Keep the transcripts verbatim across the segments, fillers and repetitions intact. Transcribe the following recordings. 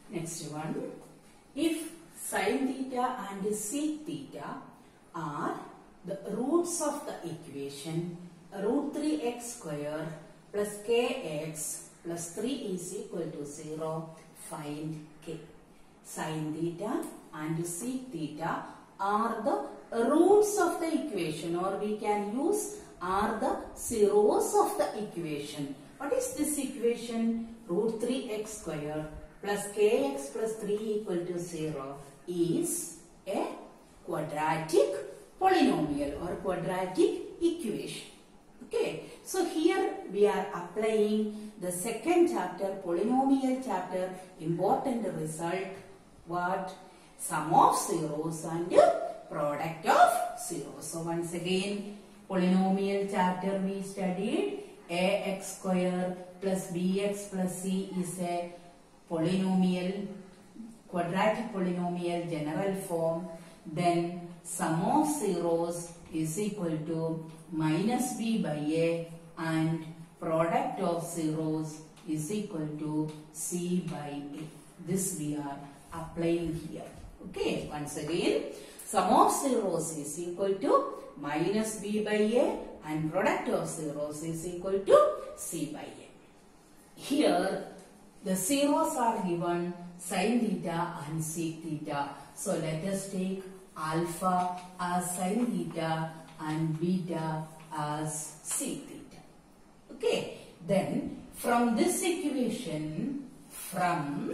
Next one. If sin theta and sec theta are the roots of the equation root three x square plus kx plus three is equal to zero, find k. Sin theta and sec theta are the roots of the equation, or we can use are the zeros of the equation. What is this equation? Root three x square plus kx plus three equal to zero is a quadratic polynomial or quadratic equation. Okay, so here we are applying the second chapter, polynomial chapter, important result. What? Sum of zeros and product of zeros. So once again, polynomial chapter we studied ax square plus bx plus c is a polynomial, quadratic polynomial general form. Then sum of zeros is equal to minus b by a and product of zeros is equal to c by a. This we are applying here. Okay, once again, sum of zeros is equal to minus b by a and product of zeros is equal to c by a. Here the zeros are given sin theta and sec theta. So let us take alpha as sin theta and beta as sec theta. Okay, then from this equation, from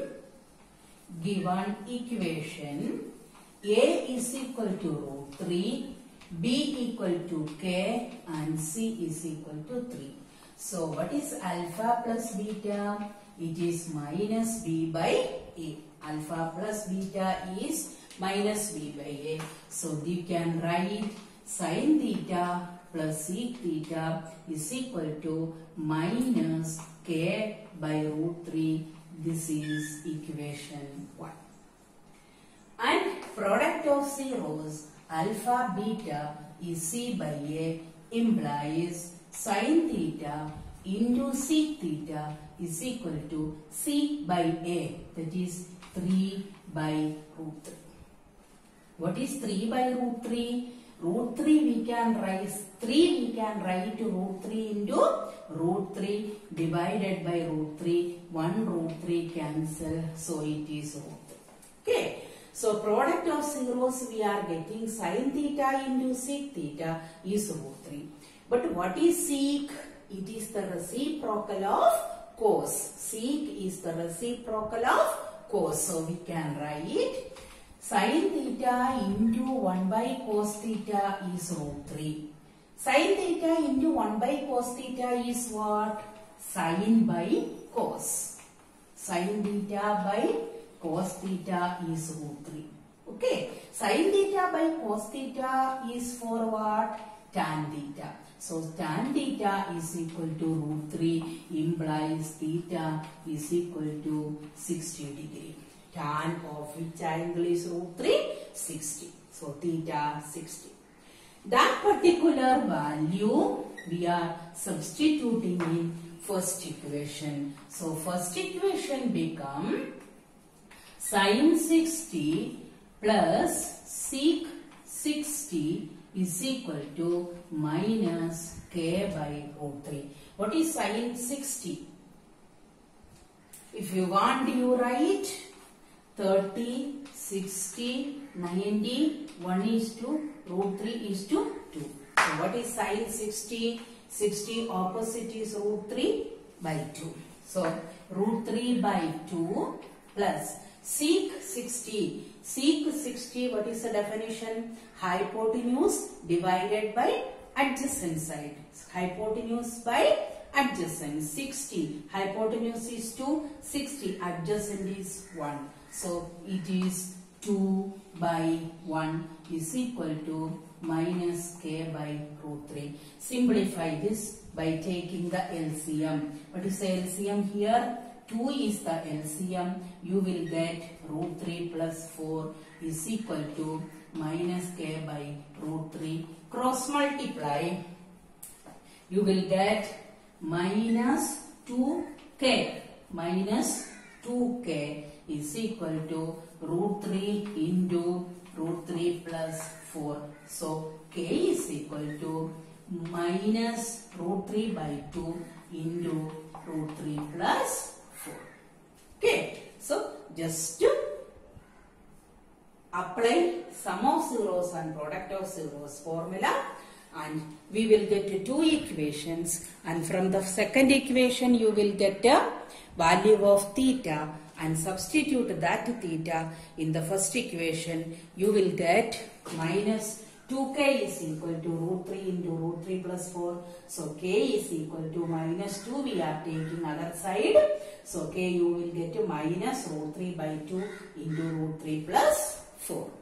given equation, a is equal to root three, b equal to k and c is equal to three. So what is alpha plus beta? It is minus b by a. Alpha plus beta is minus b by a. So you can write sin theta plus sec theta is equal to minus k by root three. This is equation one. And product of zeros, alpha beta is c by a, implies sin theta into sec theta is equal to c by a, that is three by root three. What is three by root three? Root three we can write, three we can write root three into root three divided by root three. one root three cancel, so it is root three. Okay. So product of zeros we are getting sin theta into sec theta is root three. But what is sec? It is the reciprocal of cos. Sec is the reciprocal of cos. So we can write sin theta into one by cos theta is root three. Sin theta into one by cos theta is what? Sin by cos. Sin theta by cos theta is root three. Okay. Sin theta by cos theta is for what? Tan theta. So tan theta is equal to root three, implies theta is equal to sixty degree. Tan of which angle is root three? sixty. So theta sixty. That particular value we are substituting in first equation. So first equation become sin sixty plus sec sixty is equal to minus k by root three. What is sin sixty? If you want, you write thirty, sixty, ninety, one is to root three is to two. So what is sin sixty? sixty opposite is root three by two. So root three by two plus sec sixty. Sec sixty, what is the definition? Hypotenuse divided by adjacent side. Hypotenuse by adjacent. sixty. Hypotenuse is two. sixty. Adjacent is one. So it is two by one is equal to minus k by root three. Simplify this by taking the L C M. What is the L C M here? two is the L C M. You will get root three plus four is equal to minus k by root three. Cross multiply. You will get minus two k. Minus two k is equal to root three into root three plus four. So k is equal to minus root three by two into root three plus four. Okay, so just to apply sum of zeros and product of zeros formula, and we will get two equations, and from the second equation you will get a value of theta and substitute that theta in the first equation. You will get minus two k is equal to root three into root three plus four. So k is equal to minus two, we are taking other side. So k you will get minus root three by two into root three plus four.